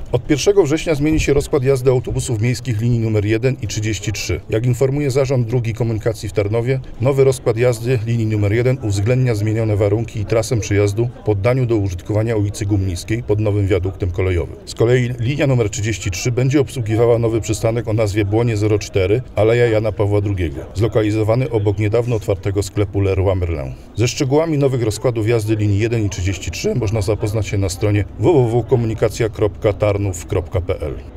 Od 1 września zmieni się rozkład jazdy autobusów miejskich linii nr 1 i 33. Jak informuje Zarząd Dróg i Komunikacji w Tarnowie, nowy rozkład jazdy linii nr 1 uwzględnia zmienione warunki i trasę przejazdu po oddaniu do użytkowania ulicy Gumnickiej pod nowym wiaduktem kolejowym. Z kolei linia nr 33 będzie obsługiwała nowy przystanek o nazwie Błonie 04, Aleja Jana Pawła II, zlokalizowany obok niedawno otwartego sklepu Leroy Merlin. Ze szczegółami nowych rozkładów jazdy linii 1 i 33 można zapoznać się na stronie www.komunikacja.tarnów.pl.